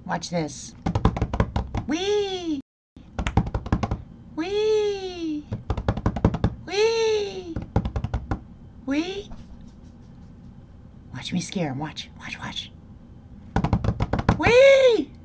Watch this. Whee! Whee! Whee! Whee! Watch me scare him. Watch. Watch, watch. Whee!